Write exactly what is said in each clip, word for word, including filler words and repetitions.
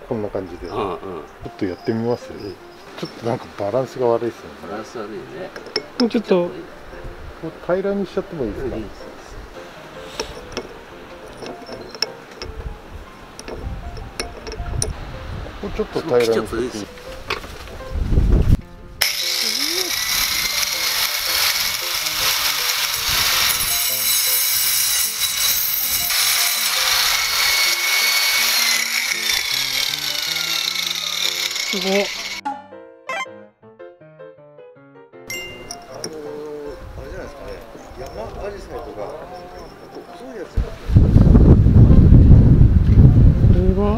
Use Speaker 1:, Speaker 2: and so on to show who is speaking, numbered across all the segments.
Speaker 1: こんな感じで、うんうん、ちょっとやってみます、うん、ちょっとなんかバランスが悪いですよね。
Speaker 2: バランス悪いね。
Speaker 3: もうちょっと
Speaker 1: 平らにしちゃってもいいですか、うん、ここちょっと平らにしちゃっていいですか。
Speaker 3: すごい。
Speaker 1: 山アジサイとか細いやつ。
Speaker 3: これは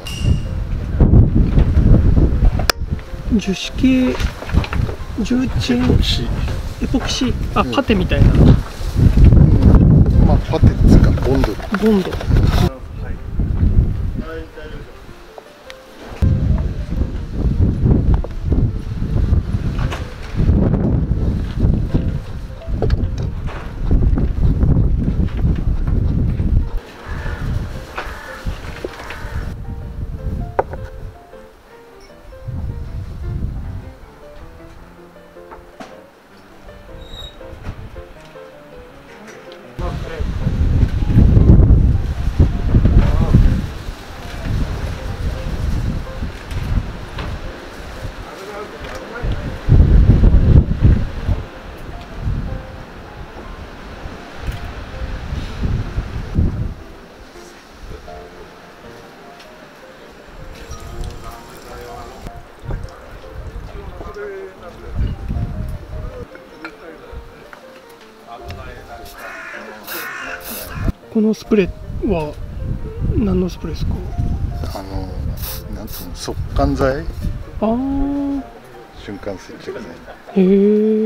Speaker 3: 樹脂系重鎮エポキシあ、うん、パテみたいな、うん、
Speaker 1: まあパテっていうかボンド
Speaker 3: ボンド。このスプレーは何のスプレーですか？
Speaker 1: あのなんつうの、速乾剤。ああ。瞬間接着剤。
Speaker 3: へえ。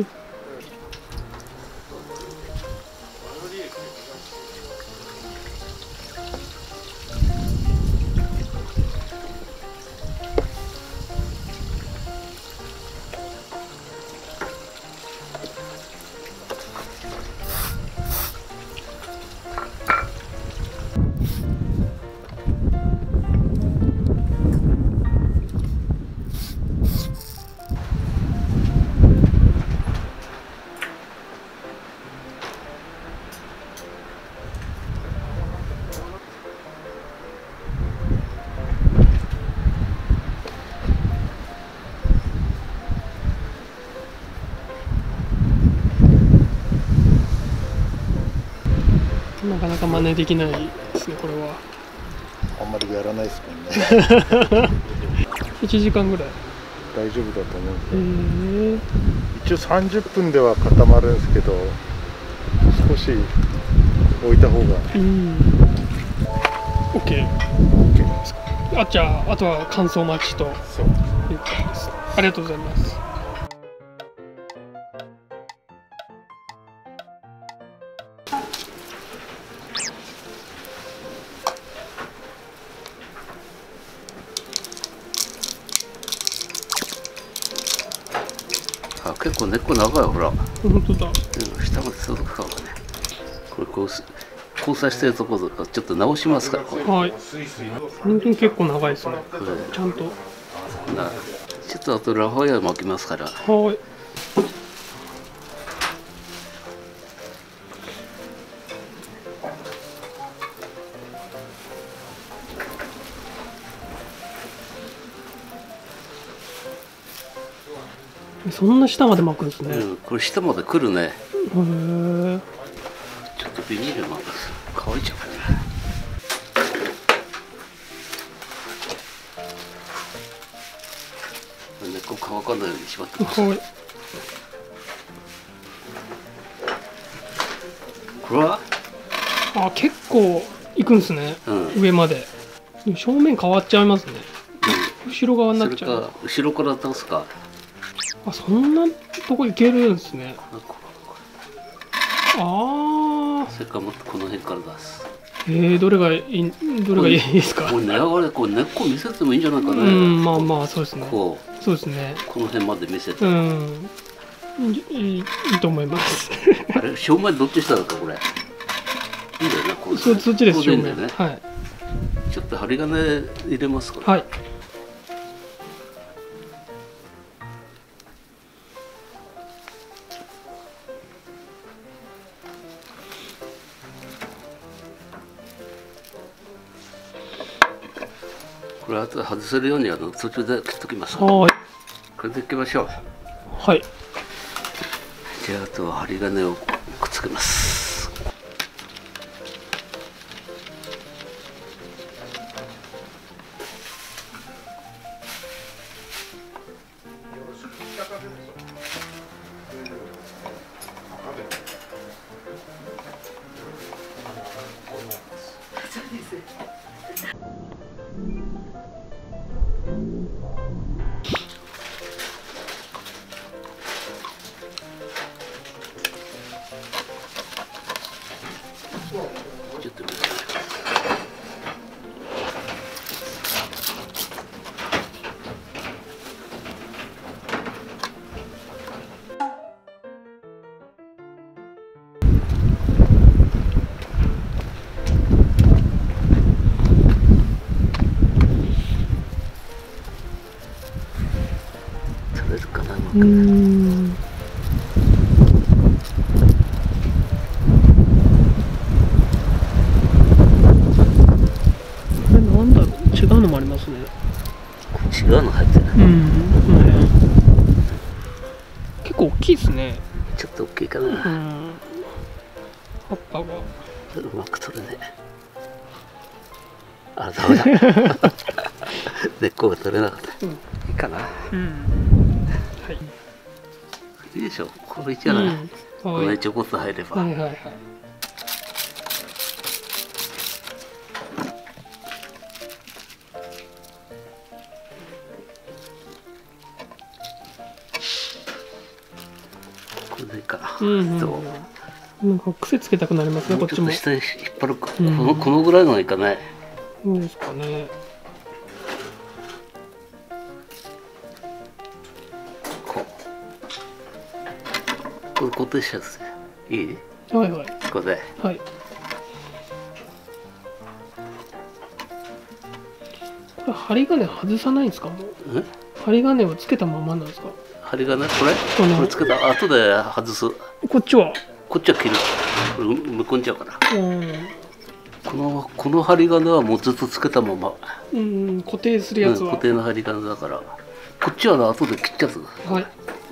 Speaker 3: なかなか真似できないですね、これは。
Speaker 1: あんまりやらないですもんね。
Speaker 3: いちじかんぐらい
Speaker 1: 大丈夫だと思うんですけど、一応さんじゅっぷんでは固まるんですけど、少し置いた方が。うん。
Speaker 3: OK。 あ、じゃああとは乾燥待ちという感じです。ありがとうございます。
Speaker 2: あ、結構根っこ長い、ほら。
Speaker 3: 本当だ。
Speaker 2: 下まで続くからね。これこう交差してるところとかちょっと直しますから。
Speaker 3: はい。本当に結構長いですね。うん、ちゃんと。
Speaker 2: な、ちょっとあとラファエア巻きますから。
Speaker 3: はい。そんな下まで巻くんですね。
Speaker 2: うん、これ下まで来るね。へ
Speaker 3: え。
Speaker 2: ちょっとビニール巻く。乾いちゃうからね。根っこ乾かないようにしまってます。はい。これは？
Speaker 3: あ、結構いくんですね。うん、上まで。正面変わっちゃいますね。うん、後ろ側になっちゃう。
Speaker 2: それか後ろから倒すか。
Speaker 3: あ、そんなとこ行けるんですね。ああ。
Speaker 2: それからもっとこの辺から出す。
Speaker 3: えー、どれがいい、どれがいいですか。
Speaker 2: これ根上がり、こう根っこ見せてもいいんじゃないかね。
Speaker 3: うん、まあまあ、そうですね。
Speaker 2: こう。そうです
Speaker 3: ね。
Speaker 2: この辺まで見せて。
Speaker 3: うん。いい、いいと思います。
Speaker 2: あれ、正面どっち下だか、これ。いいんだよね、こう。
Speaker 3: そ、そっちです、正面。はい。
Speaker 2: ちょっと針金入れますか。
Speaker 3: はい。
Speaker 2: これあと外せるようにあの途中で切っときます。
Speaker 3: はい。
Speaker 2: これでいきましょう。
Speaker 3: はい。
Speaker 2: じゃああとは針金をくっつけます。ちょっと見てみましょう。取れるかな、うまく。
Speaker 3: うーん。これなんだろう、違うのもありますね。
Speaker 2: 違うの入ってる。
Speaker 3: うん。この辺。結構大きいですね。
Speaker 2: ちょっと大きいか
Speaker 3: う
Speaker 2: な。
Speaker 3: ん。葉っぱが。
Speaker 2: うまく取れねえ。あ、ダメだ。根っこが取れなかった。
Speaker 3: うん。
Speaker 2: いいかな。
Speaker 3: うん。はい。
Speaker 2: いいでしょ。これじゃない。
Speaker 3: うん
Speaker 2: これちょこっと入れば。
Speaker 3: はいはいはい。
Speaker 2: これでいいかな。
Speaker 3: うんうん
Speaker 2: そう
Speaker 3: うん。なんか癖つけたくなりますね、こっちも。
Speaker 2: ちょっと下に引っ張るか、
Speaker 3: うん
Speaker 2: このこのぐらいのがいいかない。
Speaker 3: どうですかね。
Speaker 2: こうこれ固定したやついい。
Speaker 3: はいはい。
Speaker 2: これで
Speaker 3: はい。これ針金外さないんですか、もう。
Speaker 2: ん
Speaker 3: 針金はつけたままなんですか。
Speaker 2: 針金これ
Speaker 3: この
Speaker 2: これつけた後で外す。
Speaker 3: こっちは。
Speaker 2: こっちは切る。これむくんじゃうから。
Speaker 3: うん。
Speaker 2: このこの針金はもうずっとつけたまま、
Speaker 3: うん、固定するやつ
Speaker 2: うん、
Speaker 3: は。
Speaker 2: 固定の針金だから。こっちは後で切っちゃう。
Speaker 3: はい。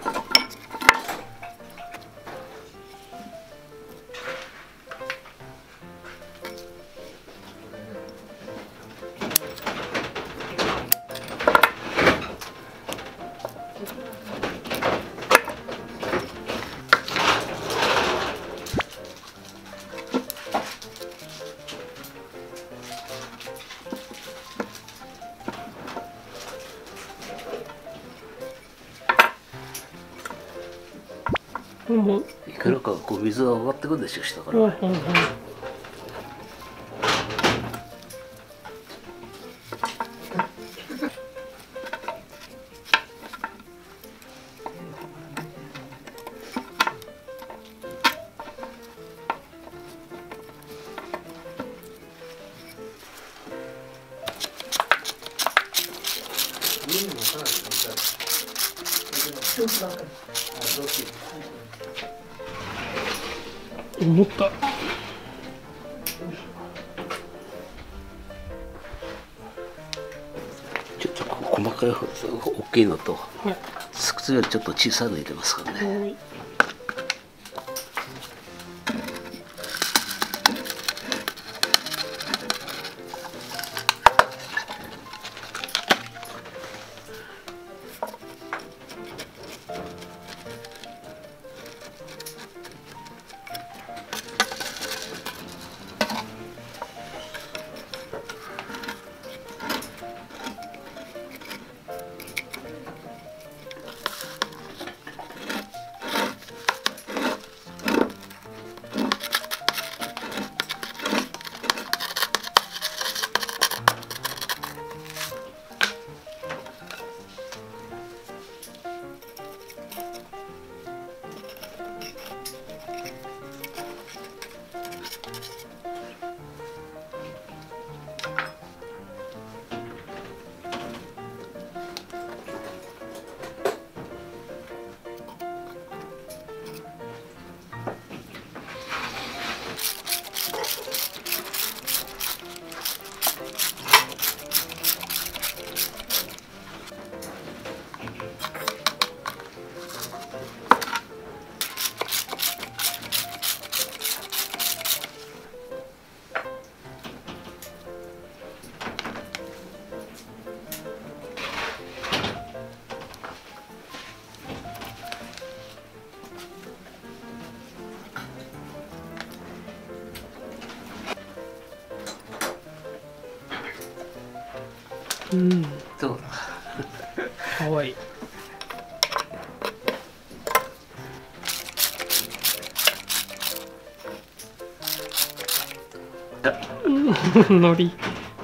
Speaker 3: これも。
Speaker 2: いくらかこう水が上がってくるでしょ、下か
Speaker 3: うんうん
Speaker 2: ら。
Speaker 3: うん。思った。
Speaker 2: ちょっとこ細かい方大きいのと
Speaker 3: はい。
Speaker 2: 靴よりちょっと小さいの入れますからね。
Speaker 3: はい。 うん
Speaker 2: そう
Speaker 3: かわいい。うんのり。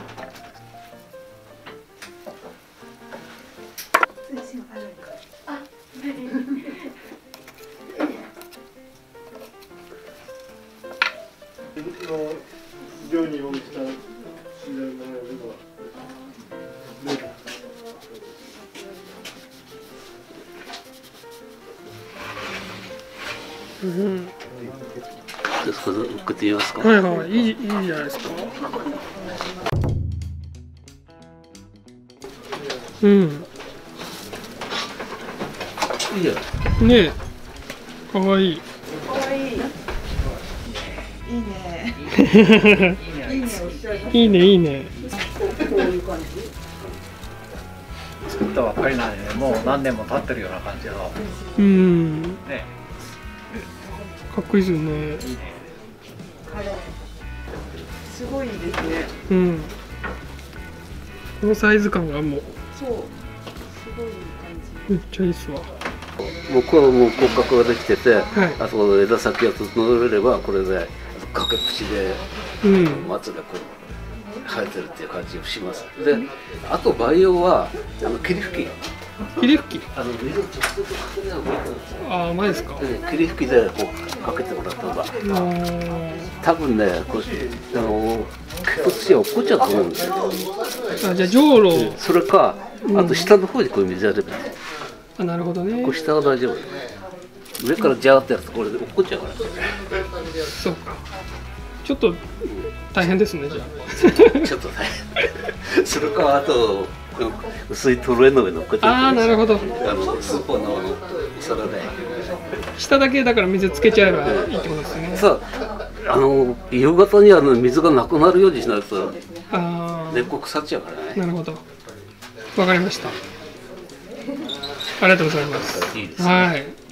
Speaker 1: 寮に置いた
Speaker 3: うん
Speaker 2: じゃあそこで送ってみますか。
Speaker 3: はいはい、いい、いいじゃないですか。うん。
Speaker 2: いいじゃない。
Speaker 3: ねえ。かわいい。
Speaker 4: かわいい。いいね。
Speaker 3: いいね、いいね。
Speaker 5: 作ったばっかりなんで、ね、もう何年も経ってるような感じの。
Speaker 3: うん。
Speaker 5: ね。
Speaker 3: かっこいいですよね。
Speaker 4: あれ。すごいですね。
Speaker 3: うん。このサイズ感がもう。
Speaker 4: そう。すごい感
Speaker 3: めっちゃいいっすわ。
Speaker 2: 僕はもう骨格ができてて、
Speaker 3: はい
Speaker 2: あそこの枝先が整えればこれで崖っぷちで
Speaker 3: うん。
Speaker 2: 松がこう生えてるっていう感じをします。で、あと培養はあの霧吹き、
Speaker 3: 霧吹き。
Speaker 2: あの水を直接かけない方がいいと思うんですよ。
Speaker 3: ああ、前ですか。
Speaker 2: で霧吹きでこうかけてもらった方が
Speaker 3: あー
Speaker 2: 多分ね、こうあの結骨死が起こっちゃうと思うんですよ。
Speaker 3: あ、じゃあ、じょうろ。
Speaker 2: それか、あと下の方にこういう水やればいい。
Speaker 3: あ、なるほどね
Speaker 2: こ。う下は大丈夫。上からジャーってやるとこれで落っこっちゃうから。
Speaker 3: そうか。ちょっと大変ですね、じゃ
Speaker 2: ちょっとね。それかあと薄いトルエの上に乗っけて。
Speaker 3: あ。ああ、なるほど。
Speaker 2: あのスーパーのあのお皿で。
Speaker 3: 下だけだから水つけちゃえばいいってことですね。
Speaker 2: さあ、あの夕方にはあの水がなくなるようにしないと
Speaker 3: あ
Speaker 2: 根っこ腐っちゃうから
Speaker 3: あ、
Speaker 2: ね。
Speaker 3: なるほど。わかりました。ありがとうございます。
Speaker 2: いいですね。
Speaker 3: はい。